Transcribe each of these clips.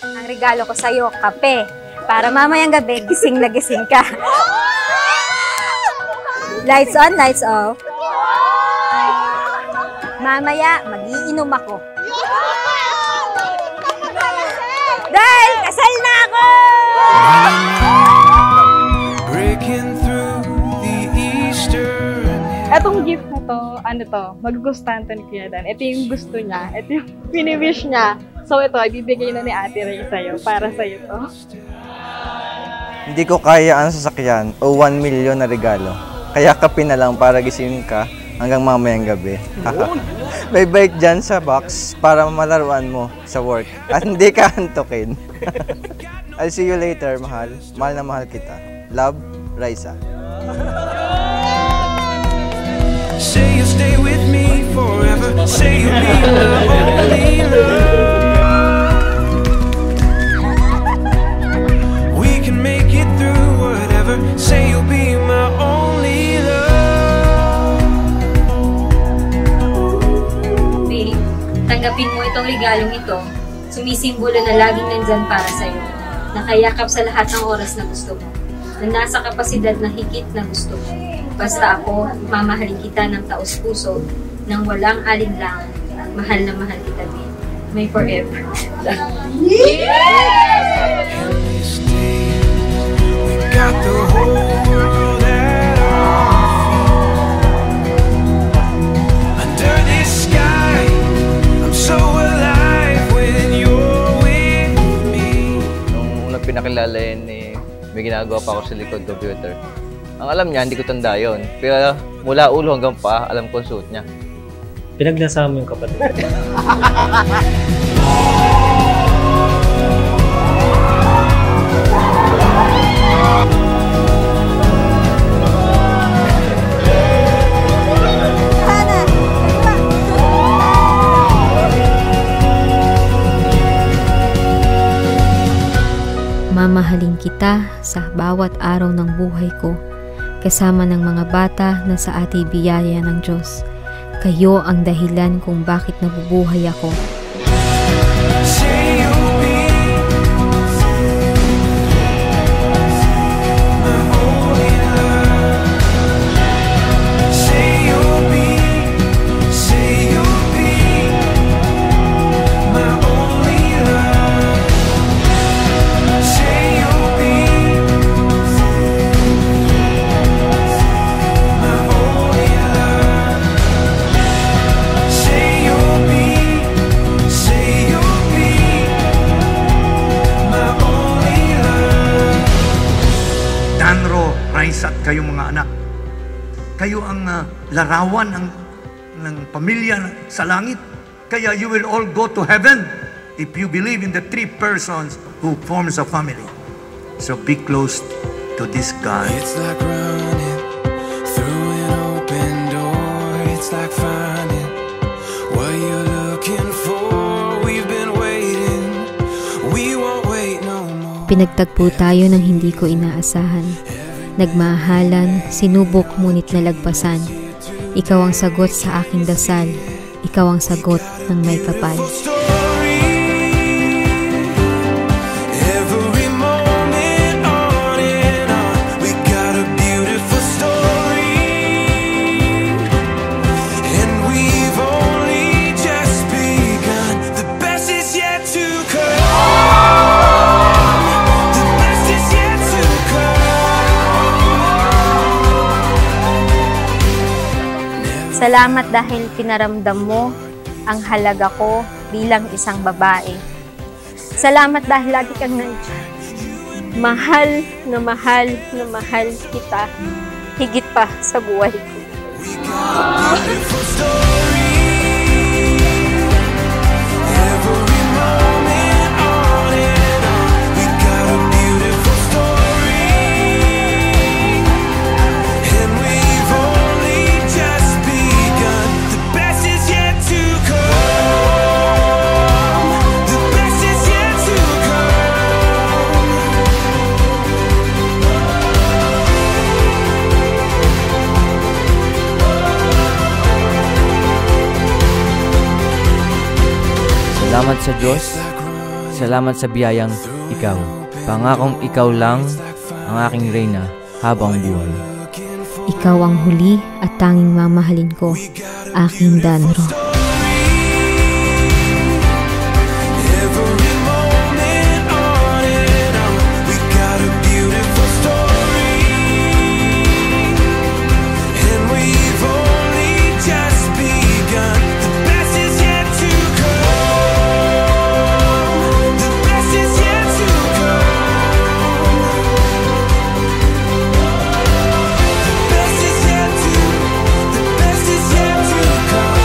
Ang regalo ko sa'yo, kape. Para mamayang gabi, gising na gising ka. Lights on, lights off. Mamaya, magiinom ako. Dahil kasal na ako! Etong gift na to, ano to, magugustuhan to ni Kuya Dan. Ito yung gusto niya, ito yung piniwish niya. So ito, ibibigay na ni Ate Ray sa'yo, para sa'yo to. Hindi ko kaya ang sasakyan o 1 million na regalo. Kaya kape na lang para gising ka hanggang mamayang gabi. May bike dyan sa box para malaruan mo sa work at hindi ka antukin. I'll see you later, mahal. Mahal na mahal kita. Love, Raisa. Say you'll stay with me forever. Say you'll be my only love. We can make it through whatever. Say you'll be my only love. Babe, tanggapin mo itong regalong ito. Sumisimbolo na laging nandyan para sa'yo. Nakayakap sa lahat ng oras na gusto mo. Na nasa kapasidad na higit na gusto mo. Basta ako, mamahalin kita ng taos-puso, nang walang alinlangan. Mahal na mahal kita din. May forever. Got the whole world at our feet. Under this sky, I'm so alive when you're with me. Nung unang pinakilala yun, may ginagawa pa ako sa likod computer. Ang alam niya, hindi ko tanda yun. Pero mula ulo hanggang paa, alam ko ang suot niya. Pinagnasama mo yung kapatid. Mamahalin kita sa bawat araw ng buhay ko, kasama ng mga bata na sa ati biyaya ng Diyos. Kayo ang dahilan kung bakit nabubuhay ako. Say you'll be my only love. Say you'll be my only love. Say you'll be my only love. Say you'll be my only love. Danro, Raisa at kayong mga anak. Kayo ang larawan ng pamilya sa langit. Kaya you will all go to heaven if you believe in the three persons who forms a family. So be close to this God. It's like running through an open door. It's like finding what you're looking for. We've been waiting. We won't wait no more. Pinagtagpo tayo ng hindi ko inaasahan. Nagmahalan, sinubok ngunit nalagpasan. Ikaw ang sagot sa aking dasal. Ikaw ang sagot ng may kapal. Every moment on and on, we got a beautiful story, and we've only just begun. The best is yet to come. The best is yet to come. Salamat dahil pinaramdam mo ang halaga ko bilang isang babae. Salamat dahil lagi kang nandiyan. Mahal na mahal na mahal kita. Higit pa sa buhay ko. We got a beautiful story. Every moment on and on, we got a beautiful story, and we've only just begun. The best is yet to come. The best is yet to come. Salamat sa Diyos Salamat sa biyayang ikaw. Pangakong ikaw lang ang aking reyna habang buhay. Ikaw ang huli at tanging mamahalin ko, aking Danro. Every moment on and on, we got a beautiful story, and we've only just begun. The best is yet to come. The best is yet to come. The best is yet to. The best is yet to come.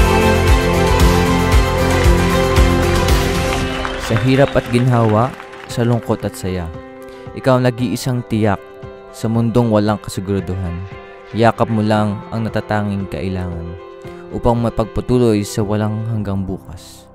Sa hirap at ginhawa, sa lungkot at saya, ikaw ang nag-iisang tiyak sa mundong walang kasiguraduhan. Yakap mo lang ang natatanging kailangan upang mapagpatuloy sa walang hanggang bukas.